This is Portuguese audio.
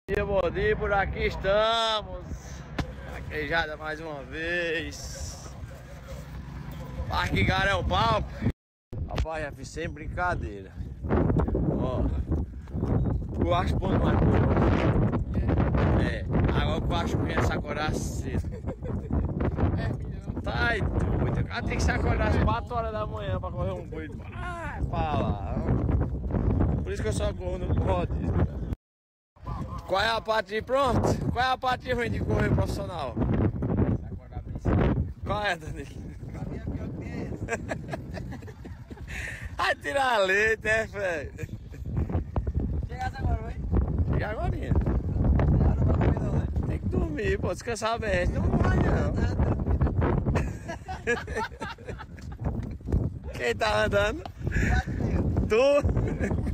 Bom dia, por aqui estamos. Vaquejada mais uma vez. Parque Garibaldi. Rapaz, já fiz sem brincadeira. Ó, o Acho pondo mais por. Agora o Acho vem sacorar cedo. Tá aí doido. O cara tem que se acordar às 4 horas da manhã pra correr um boi. Pra lá. Por isso que eu só corro no rodízio. Qual é a parte pronto? Qual é a parte ruim de correr profissional? Qual é, Danilo? A minha pior que é essa. Vai tirar leite, velho? Chegasse agora, vai? Chega agorinha. Não vai comer não, né? Tem que dormir, pô, descansar bem. Não vai não. Quem tá andando? Tu?